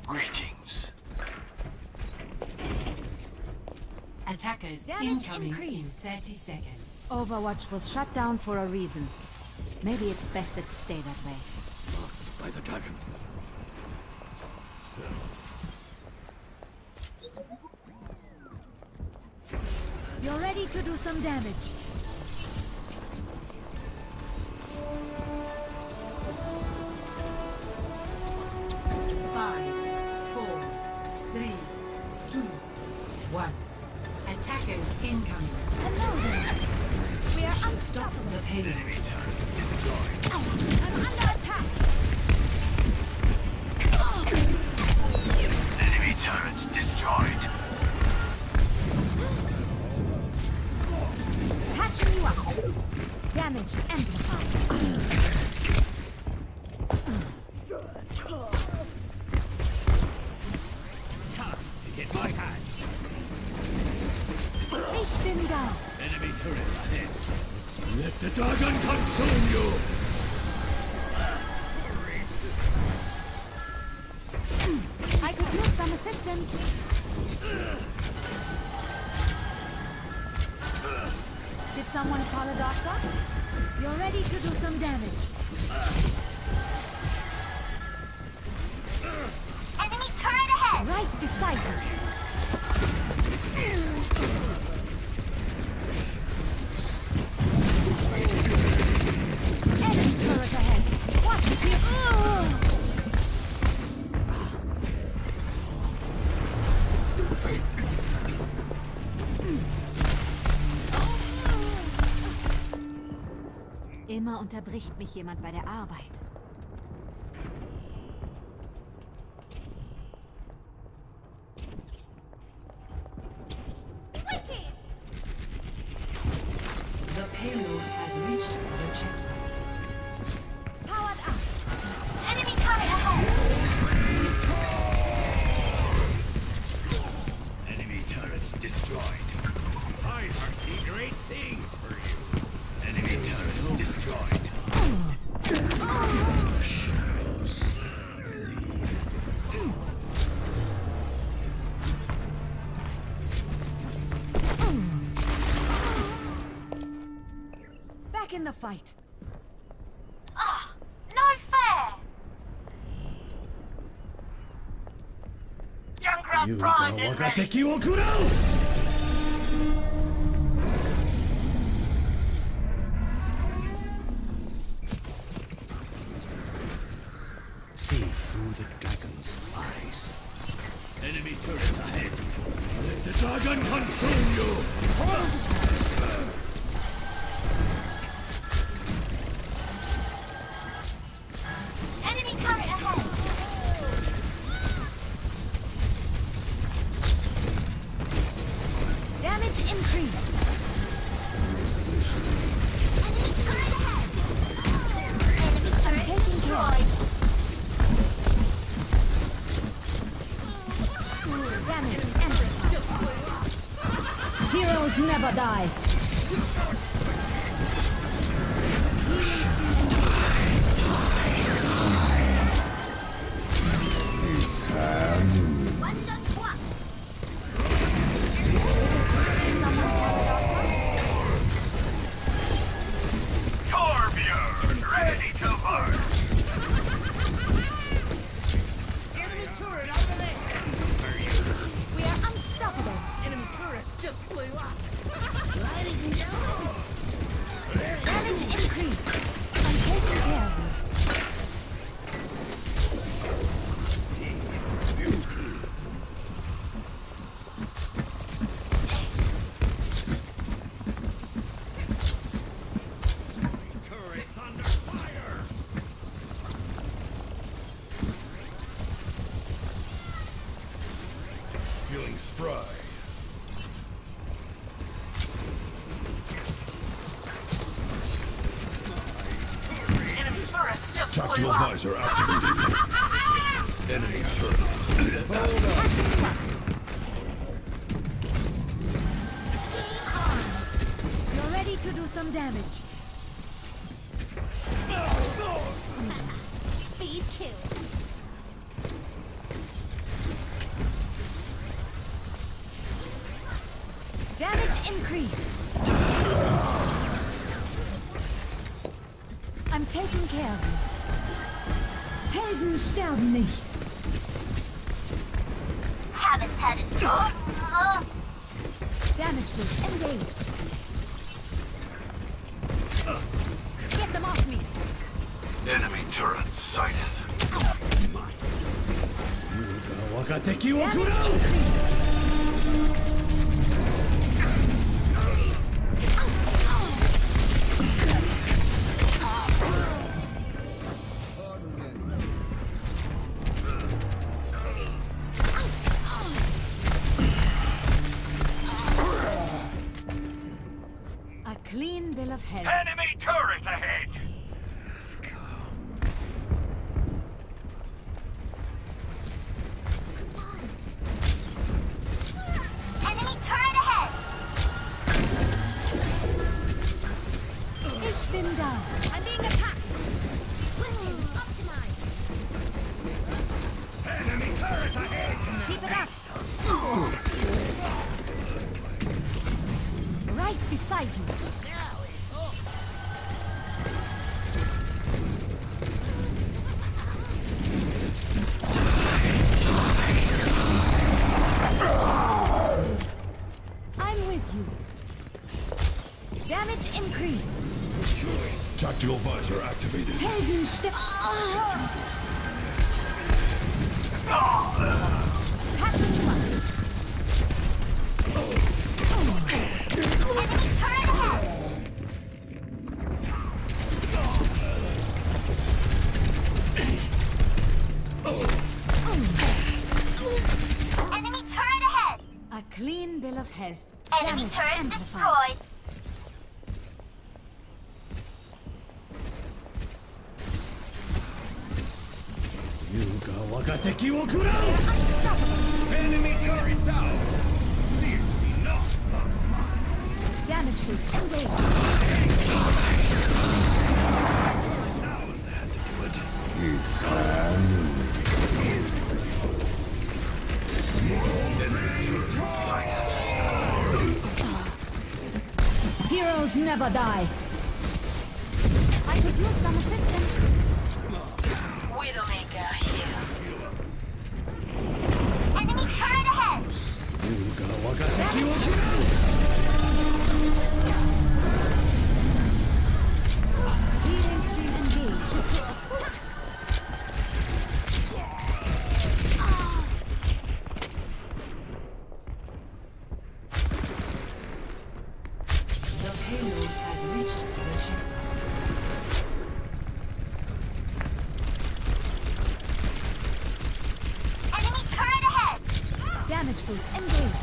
Greetings. Attackers Damage incoming increased. in 30 seconds. Overwatch was shut down for a reason. Maybe it's best it stay that way. Marked by the dragon. You're ready to do some damage. Five, four, three, two, one. Attackers incoming. Hello there. We are Stop unstoppable. the payload. Enemy turret destroyed. I'm under attack. Enemy turret destroyed. Patching you up. Damage amplified. Time to get my hands. Hasten down. Enemy turret ahead. Let the dragon consume you. I could use some assistance. Did someone call a doctor? You're ready to do some damage. Enemy turret ahead! Right beside you. Enemy turret ahead. Watch it here. Immer unterbricht mich jemand bei der Arbeit. The payload has reached the checkpoint. Powered up. Enemy turret ahead! Enemy turrets destroyed. I foresee great things for you. Enemy turrets destroyed. Back in the fight. Ah, no fair! Junkrat primed and ready. 敵を食らう See through the dragon's eyes. Enemy turret ahead. Let the dragon consume you! Enemy turret ahead! Damage increased. Enemy turret ahead! Enemy turret Taking care. destroyed! Damage amplified. Heroes never die. One just one! Someone call a doctor? Torbjörn, ready to burn! Enemy turret over there! We are unstoppable. Enemy turret just flew up! Ladies and gentlemen! Damage increased. I'm taking care of you. Turrets under fire! Feeling spry. Enemy turret just Tactical flew up! visor activated. Enemy turrets. You're ready to do some damage. Speed kill! increase. I'm taking care of you. Helden sterben nicht. Haven't had it. Damage boost engaged. Get them off me. Enemy turret sighted. Damage increase. A clean bill of health. Enemy turret ahead! Enemy turret ahead. Ich bin da. I'm being attacked. Weapons optimized. Enemy turret ahead! Keep it up. Right beside you. I'm with you. Damage increased. Tactical visor activated. Helden sterben. Tackling one. Enemy turret ahead. Enemy turret ahead. A clean bill of health. Enemy Damage turret amplified. destroyed. Enemy turret down! Clearly not. Damage boost engaged. It's enemy turret sighted. Heroes never die. I could use some assistance. Widowmaker here. Enemy turret ahead. Healing stream engaged. The payload has reached the checkpoint. Enemy turret ahead. Damage boost engaged.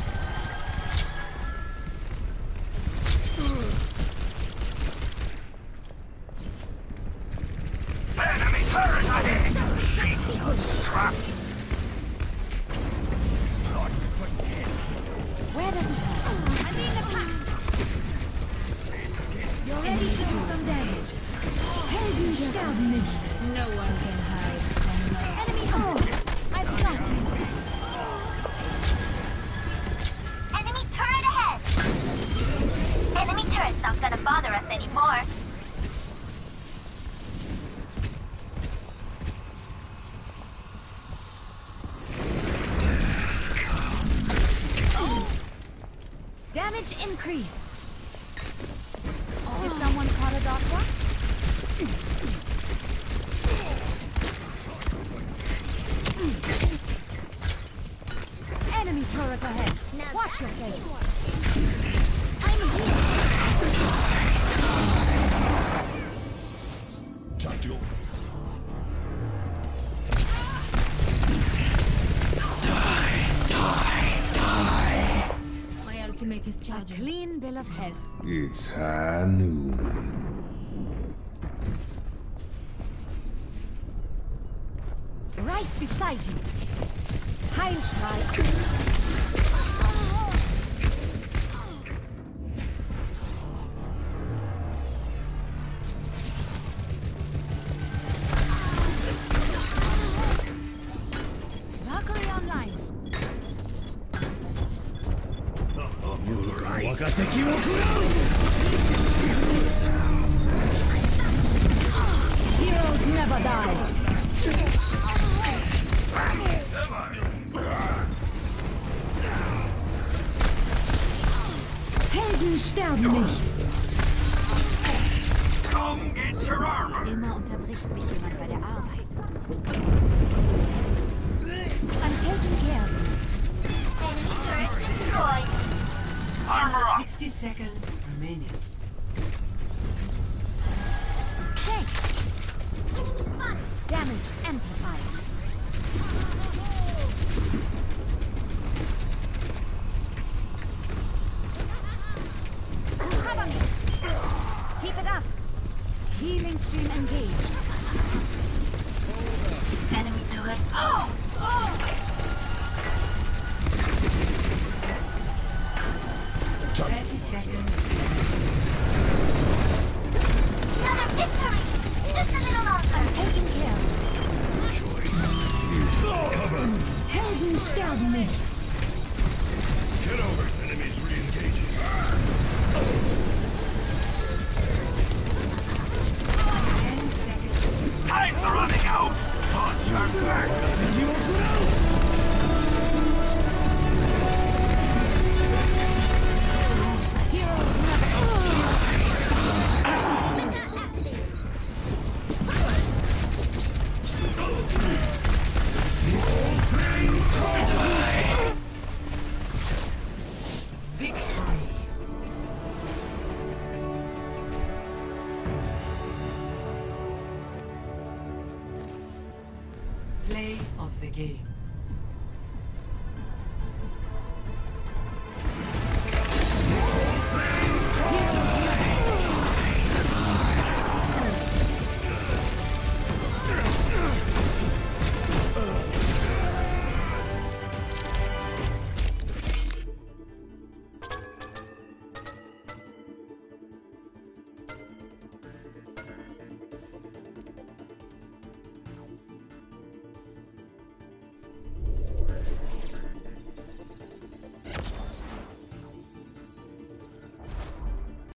Enemy turret ahead! Where does it hurt? I'm being attacked. You're ready to do some damage. Helden sterben nicht. No one can hide from us. Enemy I've got you. Enemy turret ahead. Enemy turret's not gonna bother us anymore. Damage increased. Did someone call a doctor? Enemy turret ahead. Watch your face. I'm here. Tactical. My ultimate is charging. A clean bill of health. It's high noon. Right beside you. Heilstrahl. Valkyrie online. 我が敵を食らう Heroes never die. Helden sterben nicht. Come get your armor. Immer unterbricht mich jemand bei der Arbeit. I'm taking care of you. Enemy turret destroyed. Armor up. 60 seconds remaining. Thanks. Damage amplified. Cover me. Keep it up. Healing stream engaged. Enemy turret. 30 seconds. Another victory. Just a little longer. Taking care. Cover. Helden sterben nicht. Get over. Enemies re-engaging. 10 seconds. Time's running out. On your back. 敵を食らう Heroes never. Victory. Play of the game.